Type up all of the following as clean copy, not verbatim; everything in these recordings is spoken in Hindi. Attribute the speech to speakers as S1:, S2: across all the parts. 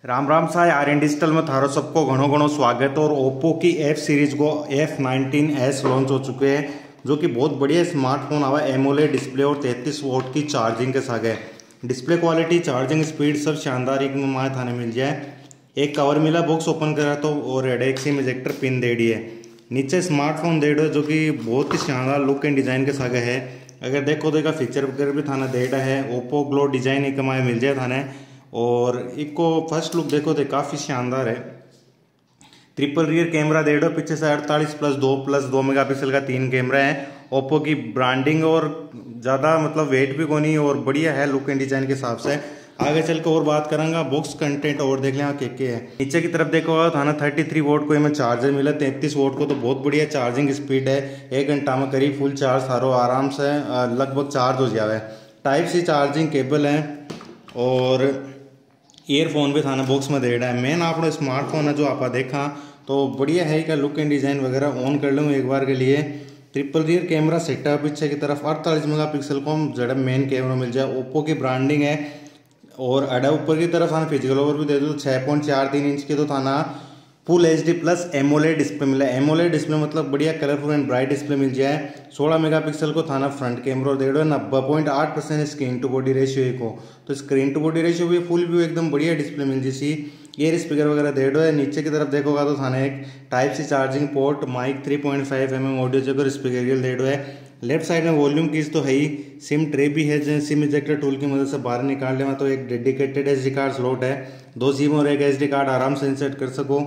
S1: राम राम साय आर्यन डिजिटल में थारो सबको घणो घणो स्वागत। और ओप्पो की एफ सीरीज को F19s लॉन्च हो चुके हैं, जो कि बहुत बढ़िया स्मार्टफोन आवा एमोलेड डिस्प्ले और 33 वोट की चार्जिंग के साथ है। डिस्प्ले क्वालिटी, चार्जिंग स्पीड सब शानदार एक माए थाने मिल जाए। एक कवर मिला, बॉक्स ओपन करा तो और एक सिम इजेक्टर पिन दे दी है। नीचे स्मार्टफोन दे दो, जो कि बहुत ही शानदार लुक एंड डिजाइन के साथ है। अगर देखो तो फीचर वगैरह भी थाना देड़ा है। ओप्पो ग्लो डिजाइन एक माए मिल जाए थाने। और इको फर्स्ट लुक देखो तो काफ़ी शानदार है। ट्रिपल रियर कैमरा दे दो, पीछे से 48+2+2 मेगापिक्सल का 3 कैमरा है। ओप्पो की ब्रांडिंग और ज़्यादा मतलब वेट भी को नहीं और बढ़िया है लुक एंड डिजाइन के हिसाब से। आगे चल के और बात करूंगा बॉक्स कंटेंट और देख लें के है। नीचे की तरफ देखो थाना 33 वोट को इसमें चार्जर मिला, 33 वोट को तो बहुत बढ़िया चार्जिंग स्पीड है। 1 घंटा में करीब फुल चार्ज सारो आराम से लगभग चार्ज हो जाए। टाइप सी चार्जिंग केबल है और ईयरफोन भी थाना बॉक्स में दे रहा है। मेन आपने स्मार्टफोन है जो आप देखा तो बढ़िया है का लुक एंड डिजाइन वगैरह ऑन कर लूँ एक बार के लिए। ट्रिपल रियर कैमरा सेटअप, पीछे की तरफ 48 मेगापिक्सल को जड़ा मेन कैमरा मिल जाए। ओप्पो की ब्रांडिंग है। और अड़ा ऊपर की तरफ थाना फिजिकल ओवर भी दे दो, 6.43 इंच की तो थाना full HD plus AMOLED display मिला। एमोलेड डिस्प्ले मतलब बढ़िया कलरफुल एंड ब्राइट डिस्प्ले मिल जाए। 16 मेगापिक्सल को थाना फ्रंट कैमरा दे दो, 90.8% स्क्रीन टू बॉडी रेशियो को, तो स्क्रीन टू बॉडी रेशियो भी फुल व्यू एकदम बढ़िया डिस्प्ले मिल जैसी। ईयर स्पीकर वगैरह दे दो है। नीचे की तरफ देखोगा तो थाना एक type C charging port, mic 3.5 mm audio जगह स्पीकर दे दो है। लेफ्ट साइड में वॉल्यूम कीज तो है ही, सिम ट्रे भी है जो सिम इजेक्टर टूल की मदद से बाहर निकाल लेना। तो एक डेडिकेटेड SD कार्ड स्लॉट है, 2 सिम और एक SD कार्ड आराम से इंसर्ट कर सको।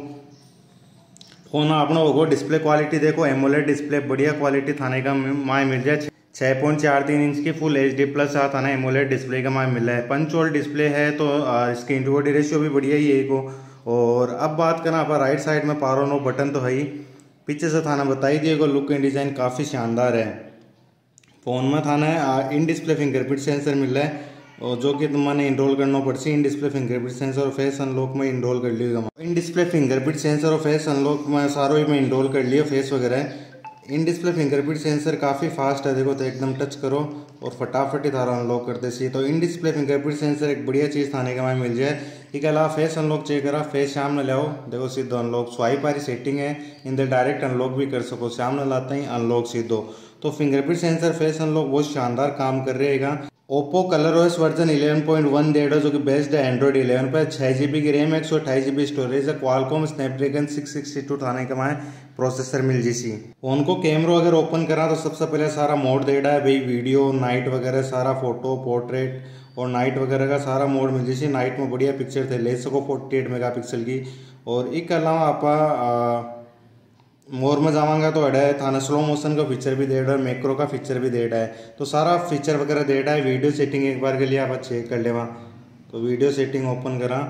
S1: फोन अपना होगो। डिस्प्ले क्वालिटी देखो, एमोलेड डिस्प्ले बढ़िया क्वालिटी थाने का माए मिल जाए। 6.43 इंच की फुल HD प्लस थाना एमोलेड डिस्प्ले का माए मिला है। पंच होल डिस्प्ले है तो स्क्रीन टू बॉडी रेशियो भी बढ़िया ही है को। और अब बात करना आप राइट साइड में पारो नो बटन तो है ही, पीछे से थाना बताई दिएगा लुक एंड डिजाइन काफ़ी शानदार है। फोन में थाना इन डिस्प्ले फिंगरप्रिंट सेंसर मिल रहा है और जो कि तुमने इंस्टॉल करना पड़सी। इन डिस्प्ले फिंगरप्रिंट सेंसर और फेस अनलॉक में इंस्टॉल कर लियो। इन डिस्प्ले फिंगरप्रिंट सेंसर और फेस अनलॉक में सारो ही में इंस्टॉल कर लियो फेस वगैरह। इन डिस्प्ले फिंगरप्रिंट सेंसर काफ़ी फास्ट है, देखो तो एकदम टच करो और फटाफट ही थारा अनलॉक करते सी। तो इन डिस्प्ले फिंगरप्रिंट सेंसर एक बढ़िया चीज़ थाने के में मिल जाए। इसके अलावा फेस अनलॉक चेक करा, फेस सामने लाओ देखो सीधो अनलॉक। स्वाइप वाली सेटिंग है, इन डायरेक्ट अनलॉक भी कर सको, सामने लाते ही अनलॉक सीधो। तो फिंगरप्रिंट सेंसर फेस अनलॉक बहुत शानदार काम कर रहेगा। ओप्पो ColorOS वर्जन 11.1 दे दो, जो कि बेस्ड है एंड्रॉइड 11 पर। 6GB की रैम, 128GB स्टोरेज है। क्वालकॉम स्नैपड्रैगन 662 थाने के माए प्रोसेसर मिल जी। फोन को कैमरा अगर ओपन करा तो सबसे पहले सारा मोड दे रहा है भाई, वीडियो, नाइट वगैरह सारा, फोटो, पोर्ट्रेट और नाइट वगैरह का सारा मोड मिल जी। नाइट में बढ़िया पिक्चर थे ले सको 48 मेगापिक्सल की। और इसके अलावा आप मोर में जावांगा तो अड़ा है थाना स्लो मोशन का फीचर भी दे रहा है, मैक्रो का फीचर भी दे रहा है। तो सारा फीचर वगैरह दे रहा है। वीडियो सेटिंग एक बार के लिए आप चेक कर लेवा। तो वीडियो सेटिंग ओपन करा,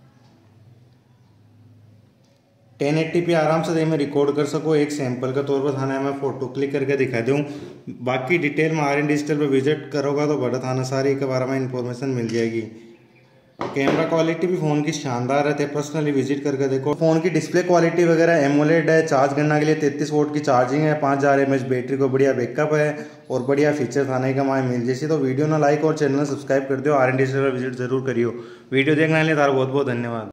S1: 1080p आराम से में रिकॉर्ड कर सको। एक सैंपल का तौर पर थाना मैं फोटो क्लिक करके दिखा दूँ। बाकी डिटेल में आर्यन डिजिटल पर विजिट करोगा तो बड़ा थाना सारी के बारे में इंफॉर्मेशन मिल जाएगी। कैमरा क्वालिटी भी फ़ोन की शानदार है, पर्सनली विजिट करके देखो। फ़ोन की डिस्प्ले क्वालिटी वगैरह एमोलेड है। चार्ज करने के लिए 33 वोट की चार्जिंग है, 5000 mAh बैटरी को बढ़िया बैकअप है और बढ़िया फीचर थाने का माए मिल जैसी। तो वीडियो ना लाइक और चैनल सब्सक्राइब कर दो। आर्यन डिजिटल पर विजिट जरूर करियो। वीडियो देखने के लिए तारा बहुत बहुत धन्यवाद।